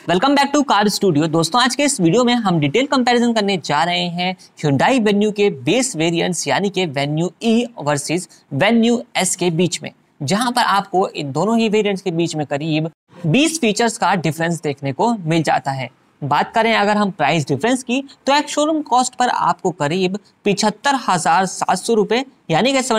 Welcome back to car studio. दोस्तों आज के इस वीडियो में हम डिटेल कंपैरिजन करने जा रहे हैं Hyundai Venue के बेस वेरिएंट्स यानी कि Venue E versus Venue S के बीच में, जहां पर आपको इन दोनों ही वेरिएंट्स के बीच में करीब 20 फीचर्स का डिफरेंस देखने को मिल जाता है। बात करें अगर हम प्राइस डिफरेंस की तो एक शोरूम कॉस्ट पर आपको करीब 75,700 रुपये यानी कि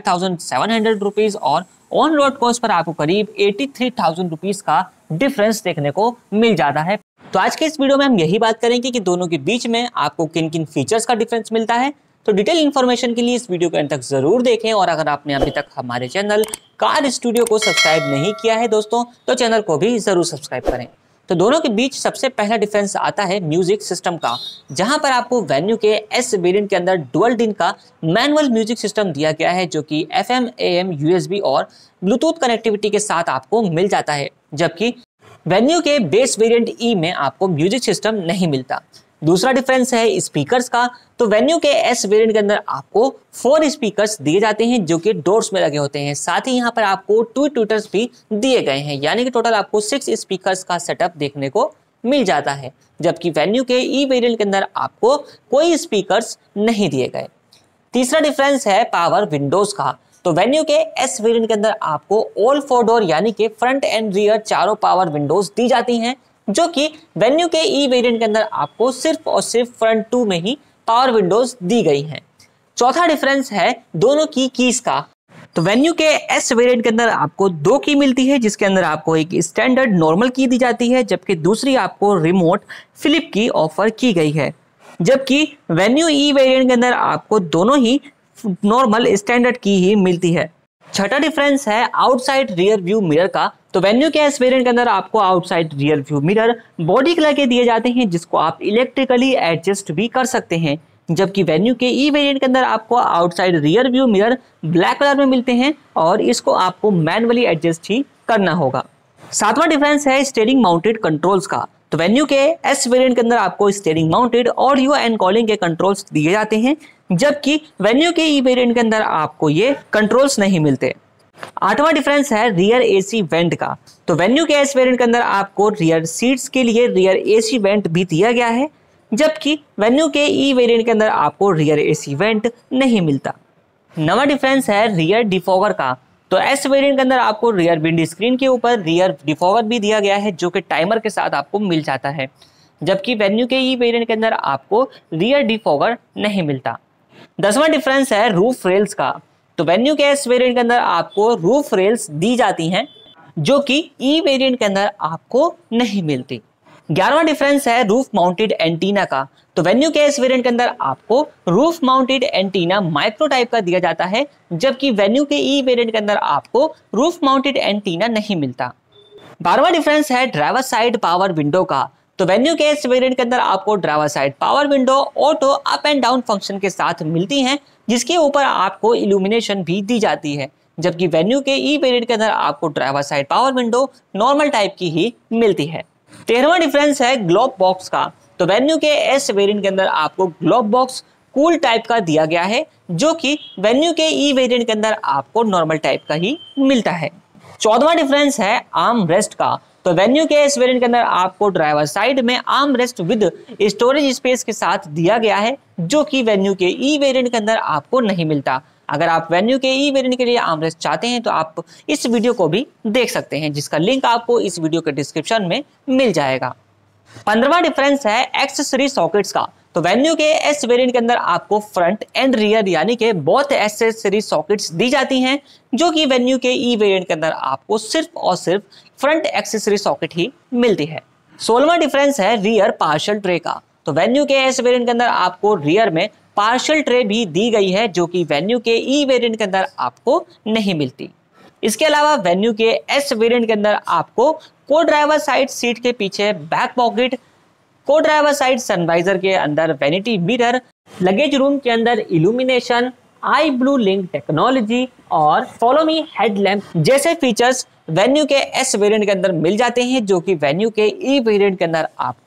75,700 रुपीज़ और ऑन रोड कॉस्ट पर आपको करीब 83,000 रुपीज़ का डिफरेंस देखने को मिल जाता है। तो आज के इस वीडियो में हम यही बात करेंगे कि दोनों के बीच में आपको किन किन फीचर्स का डिफरेंस मिलता है। तो डिटेल इन्फॉर्मेशन के लिए इस वीडियो को अंत तक जरूर देखें और अगर आपने अभी तक हमारे चैनल कार स्टूडियो को सब्सक्राइब नहीं किया है दोस्तों तो चैनल को भी जरूर सब्सक्राइब करें। तो दोनों के बीच सबसे पहला डिफरेंस आता है म्यूजिक सिस्टम का, जहां पर आपको वेन्यू के एस वेरिएंट के अंदर डुअल डिन का मैनुअल म्यूजिक सिस्टम दिया गया है जो कि FM, AM, USB और ब्लूटूथ कनेक्टिविटी के साथ आपको मिल जाता है, जबकि वेन्यू के बेस वेरिएंट ई में आपको म्यूजिक सिस्टम नहीं मिलता। दूसरा डिफरेंस है स्पीकर्स का। तो वेन्यू के एस वेरिएंट के अंदर आपको 4 स्पीकर्स दिए जाते हैं जो कि डोर्स में लगे होते हैं। साथ ही यहाँ पर आपको 2 ट्विटर्स भी दिए गए हैं, यानी कि टोटल आपको 6 स्पीकर्स का सेटअप देखने को मिल जाता है, जबकि वेन्यू के ई वेरिएंट के अंदर आपको कोई स्पीकर्स नहीं दिए गए। तीसरा डिफरेंस है पावर विंडोज का। तो वेन्यू के एस वेरिएंट के अंदर आपको ऑल 4 डोर यानी कि फ्रंट एंड रियर चारों पावर विंडोज दी जाती हैं, जो कि वेन्यू के ई वेरिएंट के अंदर आपको सिर्फ और सिर्फ फ्रंट 2 में ही पावर विंडोज दी गई हैं। चौथा डिफरेंस है दोनों की कीज का। तो वेन्यू के एस वेरिएंट के अंदर आपको 2 की मिलती है, जिसके अंदर आपको एक स्टैंडर्ड नॉर्मल की दी जाती है, जबकि दूसरी आपको रिमोट फ्लिप की ऑफर की गई है। जबकि वेन्यू ई वेरिएंट के अंदर आपको दोनों ही नॉर्मल स्टैंडर्ड की ही मिलती है। छठा डिफरेंस है आउटसाइड रियर व्यू मिरर का। तो वेन्यू के एस वेरिएंट के अंदर आपको outside rear view mirror body colour के दिए जाते हैं, जिसको आप इलेक्ट्रिकली एडजस्ट भी कर सकते हैं, जबकि वेन्यू के ई वेरिएंट के अंदर आपको outside rear view mirror black colour में मिलते हैं और इसको आपको मैनुअली एडजस्ट ही करना होगा। सातवां डिफरेंस है स्टीयरिंग माउंटेड कंट्रोल्स का। तो वेन्यू के एस वेरिएंट के अंदर आपको steering mounted audio and calling के कंट्रोल्स दिए जाते हैं, जबकि वेन्यू के ई वेरिएंट के अंदर आपको ये कंट्रोल्स नहीं मिलते। आठवां डिफरेंस है रियर एसी वेंट का। तो वेन्यू के एस वेरिएंट के अंदर आपको रियर सीट्स के लिए रियर एसी वेंट भी दिया गया है, जबकि वेन्यू के ई वेरिएंट के अंदर आपको रियर एसी वेंट नहीं मिलता। नवा डिफरेंस है रियर डिफॉगर का। तो एस वेरिएंट के अंदर आपको रियर विंड स्क्रीन के ऊपर रियर डिफॉगर भी दिया गया है, जो कि टाइमर के साथ आपको मिल जाता है, जबकि वेन्यू के ई वेरिएंट के अंदर आपको रियर डिफॉगर नहीं मिलता। 10वां डिफरेंस है रूफ रेल्स का। तो वेन्यू के एस वेरिएंट के अंदर आपको रूफ रेल्स दी जाती हैं, जो कि ई वेरिएंट के अंदर आपको नहीं मिलती। 11वां डिफरेंस है रूफ माउंटेड एंटीना का। तो वेन्यू के एस वेरिएंट के अंदर आपको roof mounted antenna micro type का दिया जाता है, जबकि वेन्यू के ई वेरिएंट के अंदर आपको रूफ माउंटेड एंटीना नहीं मिलता। 12वां डिफरेंस है ड्राइवर साइड पावर विंडो का। तो वेन्यू के एस वेरिएंट के अंदर आपको driver side power window auto up and down function के साथ मिलती हैं, जिसके ऊपर आपको इल्यूमिनेशन भी दी जाती है, जबकि वेन्यू के ई वेरिएंट के अंदर आपको driver side power window normal type की ही मिलती है। 13वां डिफरेंस है ग्लोब बॉक्स का। तो वेन्यू के एस वेरिएंट के अंदर आपको ग्लोब बॉक्स कूल टाइप का दिया गया है, जो कि वेन्यू के ई वेरिएंट के अंदर आपको नॉर्मल टाइप का ही मिलता है। 14वां डिफरेंस है आर्म रेस्ट का। तो वेन्यू के इस वेरिएंट के अंदर आपको ड्राइवर साइड में arm rest with storage space के साथ दिया गया है, जो कि वेन्यू के ई वेरिएंट के अंदर आपको नहीं मिलता। अगर आप वेन्यू के ई वेरिएंट के लिए आर्म रेस्ट चाहते हैं तो आप इस वीडियो को भी देख सकते हैं, जिसका लिंक आपको इस वीडियो के डिस्क्रिप्शन में मिल जाएगा। 15वां डिफरेंस है एक्सेसरी सॉकेट्स का। तो वेन्यू के एस वेरिएंट के अंदर आपको फ्रंट एंड रियर यानी कि बोथ एक्सेसरी सॉकेट्स दी जाती हैं, जो कि वेन्यू के ई वेरिएंट के अंदर आपको सिर्फ और सिर्फ फ्रंट एक्सेसरी सॉकेट ही मिलती है। 16वां डिफरेंस है रियर पार्शियल ट्रे का। तो वेन्यू के एस वेरिएंट के अंदर आपको रियर में पार्शियल ट्रे भी दी गई है, जो कि वेन्यू के ई वेरिएंट के अंदर आपको नहीं मिलती। इसके अलावा वेन्यू के एस वेरिएंट के अंदर आपको को ड्राइवर साइड सीट के पीछे बैक पॉकेट, को ड्राइवर साइड सनवाइजर के अंदर वैनिटी मिरर, लगेज रूम के अंदर illumination, i blue link technology और फॉलो मी हेडलैम्प जैसे फीचर्स वेन्यू के एस वेरिएंट के अंदर मिल जाते हैं, जो कि वेन्यू के ई वेरिएंट के अंदर आपको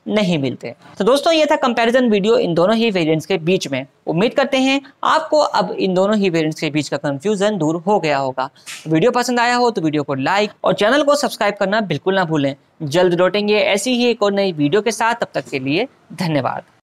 नहीं मिलते। तो दोस्तों ये था कंपैरिजन वीडियो इन दोनों ही वेरिएंट्स के बीच में। उम्मीद करते हैं आपको अब इन दोनों ही वेरिएंट्स के बीच का कंफ्यूजन दूर हो गया होगा। वीडियो पसंद आया हो तो वीडियो को लाइक और चैनल को सब्सक्राइब करना बिल्कुल ना भूलें। जल्द लौटेंगे ऐसी ही एक और नई वीडियो के साथ, तब तक के लिए धन्यवाद।